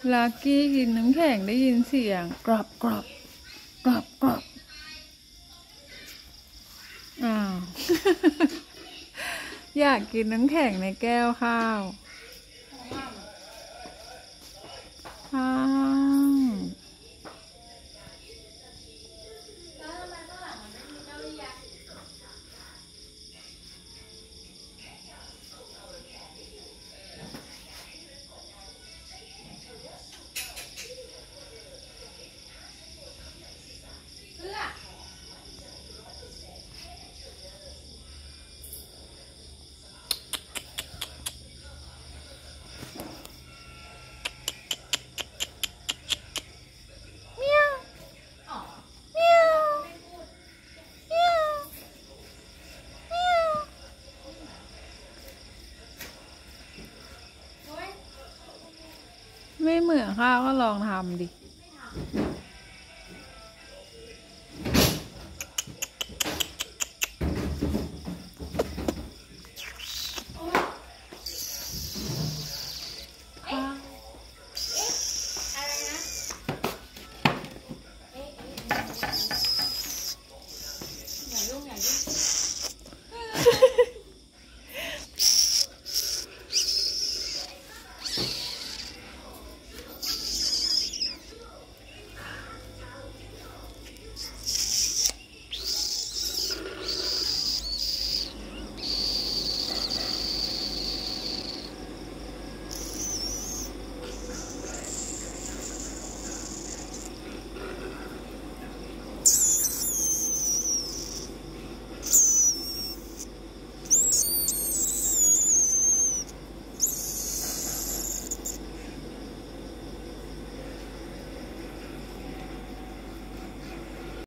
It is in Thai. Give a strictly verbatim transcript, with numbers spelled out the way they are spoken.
ลักกี้กินน้ำแข็งได้ยินเสียงกรอบกรอบกรอบกรอบอ้าว อยากกินน้ำแข็งในแก้วข้าวข้าวไม่เหมือนข้าวก็ลองทำดิ